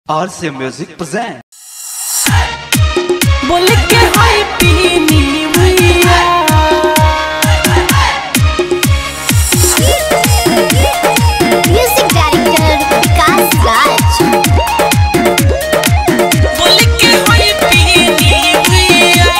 RC Music present. बोल के हाय पीनी भैया म्यूजिक डायरेक्टर विकास राज। बोल के हाय पीनी भैया।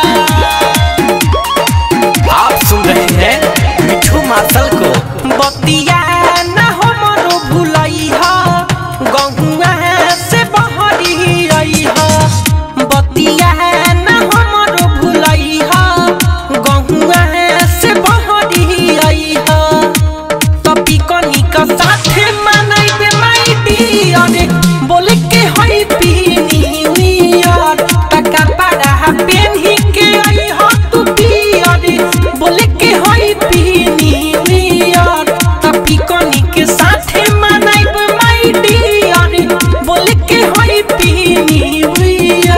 आप सुन रहे हैं मिठू मार्शल को। बतिया ना हो मरो भुलई हा गहुआ से बहरी आई हा। बतिया ना हो मरो भुलई हा गहुआ से बहरी आई हा। तभी कनी का साथे मनाइबे माई डियर। बोल के होई पीनी वियर टका पड़ा पेन्ही के आई हा तू पियर। बोल के होई पीनी वियर तभी कनी के साथे मनाइबे माई डियर। बोल के होई पीनी वियर।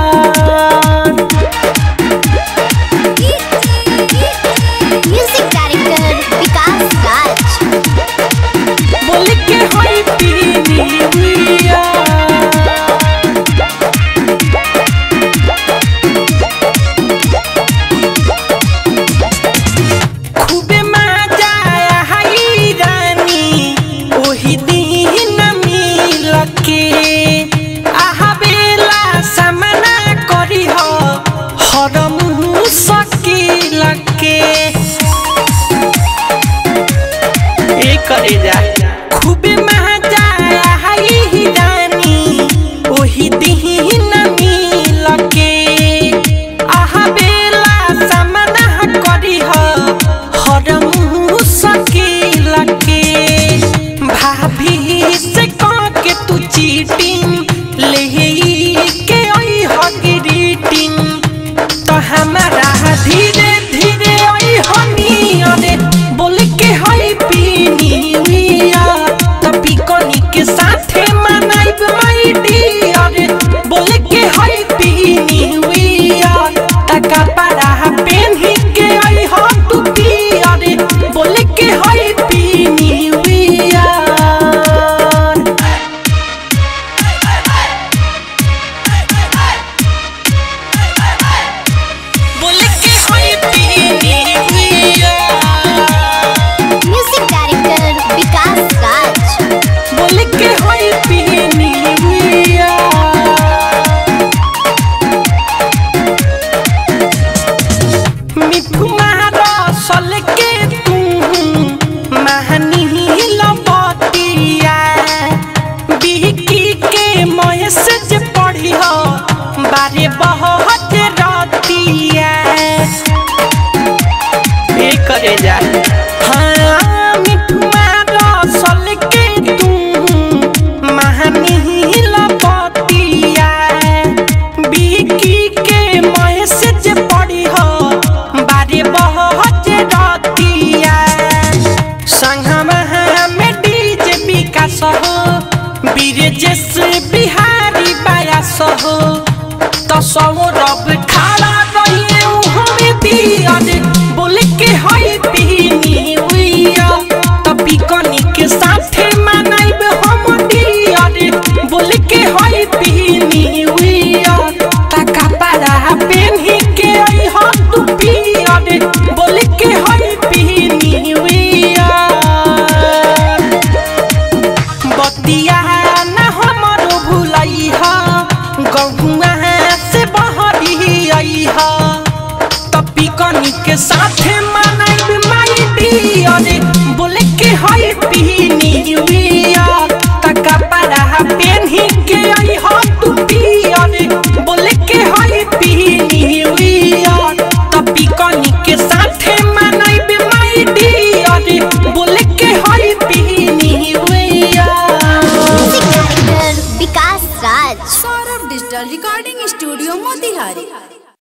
Music director Vikas Raj. बोल के होई पीनी वियर। खूबे मजा आई रानी ओही दिन मिल के। आहा बेला सामना करी हो हरम सकील के। ए करे जा खूबे मजा आई रानी ओही दिन मिल के। आहा बेला सामना करी हो हरम सकील के। भाभी से कह के तू चीटिंग ले के आई हो ग्रीटिंग। तो हमारा धीरे धीरे आई हनी अरे बोल के होई पीनी विया। तभी कनी के साथे मनाइब माई डियर। बोल के होई पीनी विया टका पड़ा पेन्ही के आई हो तू पियर। बोल के होई पीनी विया। बोल के होई पीनी विया। Music director Vikas Raj. बोल के होई पीनी विया। मिठू मार्शल के तू महानी लबतिया। बिकी के मैसेज पढ़ी हो बारे बहुत रतिया। ए करे जा हाँ मिठू मार्शल के तू महानी लबतिया। बिकी के मैसेज पढ़ी हो बारे बहुत रतिया। संगमा में डीजे विकास हो बीरजेश बिहारी बायास हो। तो सौरभ खड़ा रहिए हमें पियर। बोल के होई पीनी विया तभी कनी के साथे मनाइब हम डियर। बोल के होई पीनी विया टका पड़ा पेन्ही के आई हो तू पियर। बोल के होई पीनी विया। बतिया ना हमरो भुलई हा गहुआ से बहरी आई हा। तभी कनी के साथे मना